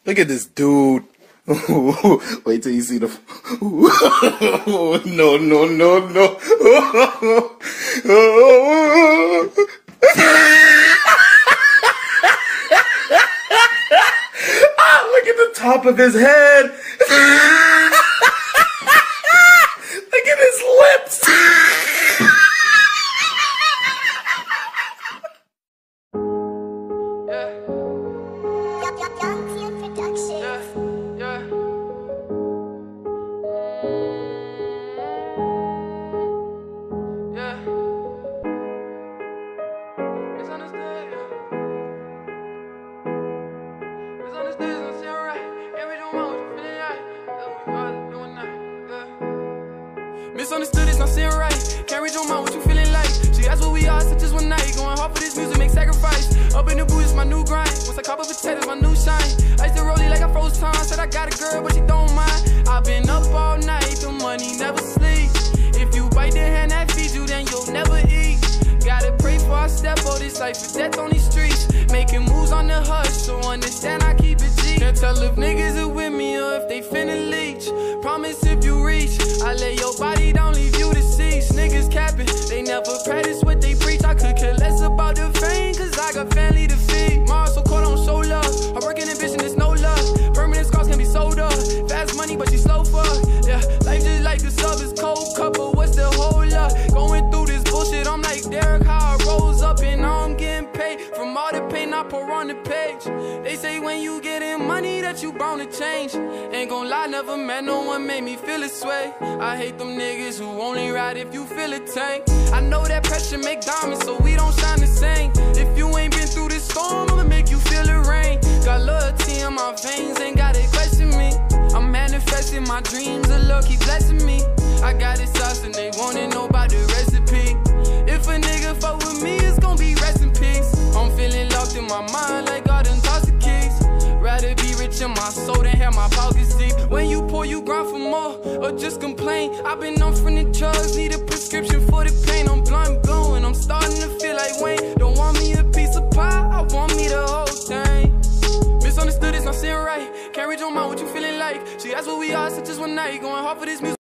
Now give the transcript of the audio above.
Look at this dude. Wait till you see the. No, no, no, no. Look at the top of his head. Look at his lips. Misunderstood, it's not saying right. Can't read your mind, what you feeling like? She asked what we are, so just one night. Going hard for this music, make sacrifice. Up in the booth, it's my new grind. Once I cop up potatoes, my new shine. I used to roll it like I froze time. Said I got a girl, but she don't mind. I've been up all night, the money never sleeps. If you bite the hand that feeds you, then you'll never eat. Gotta pray for I step for this life for death on these streets. Making moves on the hush, so understand I keep it G. Can't tell if niggas are with me or if they finna leech. Promise if you reach, I lay your body down, leave you deceased. Niggas capping, they never practice what they preach. I could care less about the fame, cause I got family to feed. Mars so cold, don't show love. I work in ambition, there's no love. Permanent scars can be sold up. Fast money, but she slow fuck. Yeah, life just like the sub is cold cup, but what's the whole up? Going through this bullshit, I'm like Derek, how I rose up, and now I'm getting paid from all the pain I pour on the page. They say when you getting money that you bound to change. Ain't gon' lie, never met no one made me feel this way. I hate them niggas who only ride if you feel a tank. I know that pressure make diamonds, so we don't shine the same. If you ain't been through this storm, I'ma make you feel the rain. Got loyalty in my veins, ain't gotta question me. I'm manifesting my dreams, the Lord keep blessing me. I got it sauce and they wanna know about the recipe. If a nigga fuck with me, it's gon' be rest in peace. I'm feeling locked in my mind like I done tossed the keys. Rather be rich in my soul than have my pockets deep. When you pour, you grind for more, or just complain. I've been on from the drugs, need a prescription for the pain. I'm blind blowing, I'm starting to feel like Wayne. Don't want me a piece of pie, I want me the whole thing. Misunderstood, it's not saying right. Can't read your mind, what you feeling like? She asked what we are, so just one night. Going hard for this music.